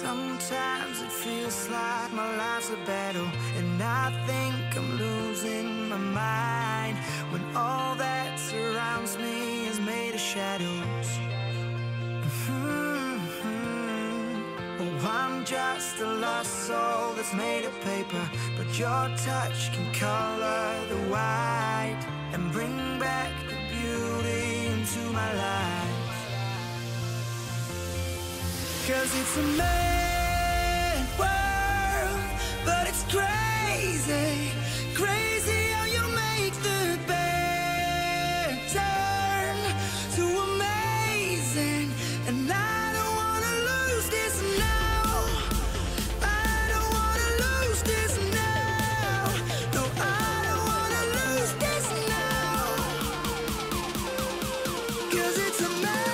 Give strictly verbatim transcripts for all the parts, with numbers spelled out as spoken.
Sometimes it feels like my life's a battle, and I think I'm losing my mind when all that surrounds me is made of shadows. Mm-hmm. Oh, I'm just a lost soul that's made of paper, but your touch can color the white and bring back the beauty into my life. 'Cause it's a mad world, but it's crazy, crazy how you make the bad turn to amazing. And I don't wanna lose this now, I don't wanna lose this now, no, I don't wanna lose this now, 'cause it's a mad.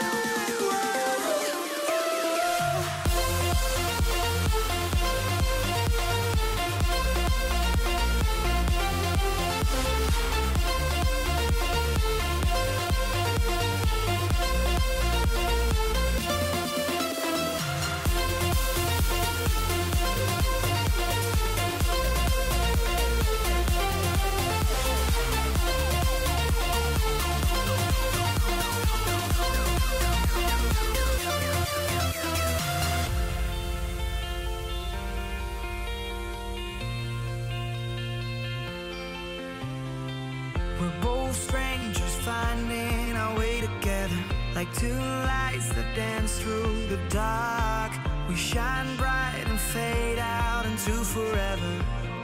We're both strangers finding our way together, like two lights that dance through the dark. We shine bright and fade out into forever.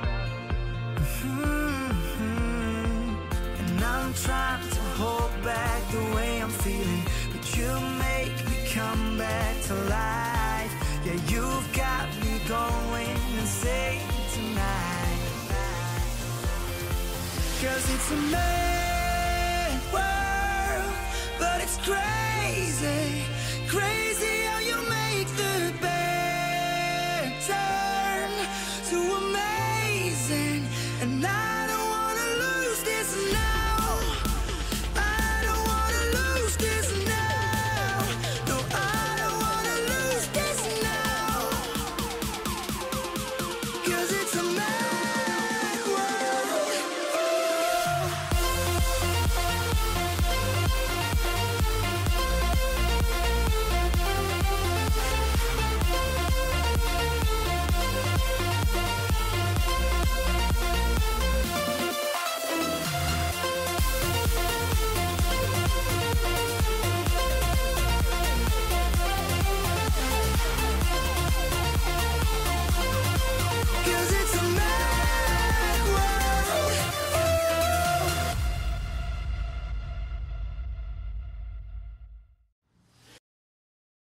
Mm-hmm. And I'm trying to hold back the way I'm feeling, but you make me come back to life. Yeah, you've got me going insane tonight. 'Cause it's a mad world, but it's crazy.